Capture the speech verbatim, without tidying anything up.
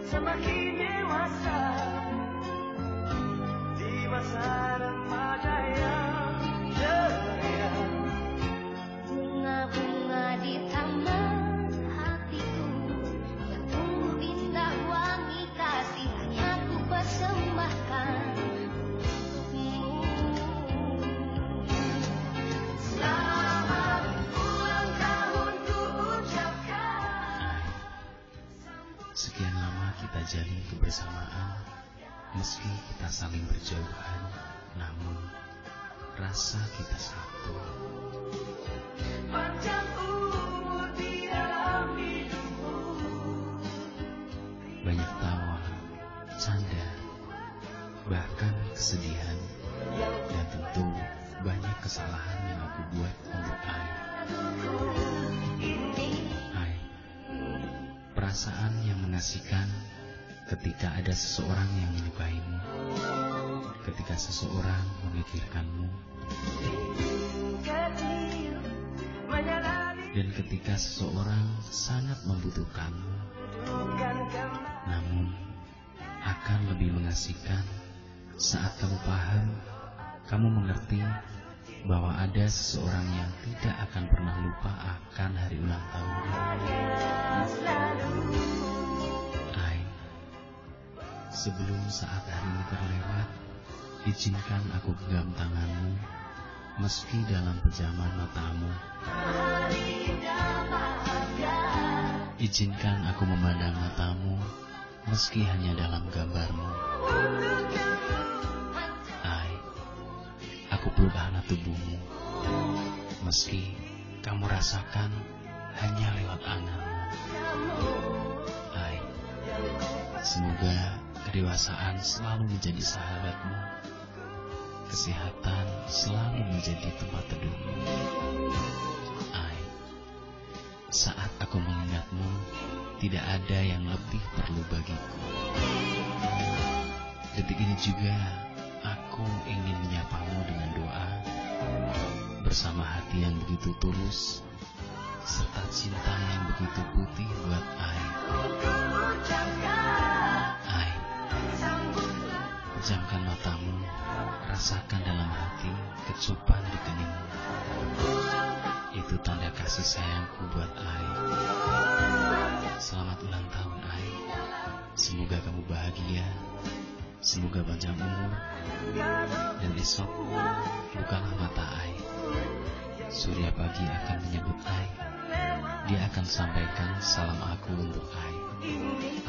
semakin dewasa di masa remaja yang ceria. Bunga-bunga di taman hatiku yang tumbuh indah wangi kasih hanya ku persembahkan untukmu. Selamat ulang tahun ku ucapkan. Sekian lama kita jalin kebersamaan, meski kita saling berjauhan, namun rasa kita satu. Panjang umur di dalam hidupmu. Banyak tawa, canda, bahkan kesedihan, dan tentu banyak kesalahan yang aku buat untuk Ai. Ai, perasaan yang mengasihkan ketika ada seseorang yang menyukaimu, ketika seseorang memikirkanmu, dan ketika seseorang sangat membutuhkanmu. Namun, akan lebih mengasihkan saat kamu paham, kamu mengerti bahwa ada seseorang yang tidak akan pernah lupa akan hari ulang tahun. Ai, sebelum saat hari ini terlewat, izinkan aku genggam tanganmu, meski dalam pejaman matamu. Izinkan aku memandang matamu, meski hanya dalam gambarmu. Ai, aku peluk hangat tubuhmu, meski kamu rasakan hanya lewat anganmu. Ai, semoga kedewasaan selalu menjadi sahabatmu, kesehatan selalu menjadi tempat teduhmu. Ai, saat aku mengingatmu, tidak ada yang lebih perlu bagiku. Detik ini juga aku ingin menyapamu dengan doa, bersama hati yang begitu tulus, serta cinta yang begitu putih buat Ai. Ai, pejamkan matamu, rasakan dalam hati kecupan di keningmu. Itu tanda kasih sayangku buat Ai. Selamat ulang tahun Ai. Semoga kamu bahagia, semoga panjang umur, dan esok bukalah mata Ai. Surya pagi akan menyebut Ai. Dia akan sampaikan salam aku untuk Ai.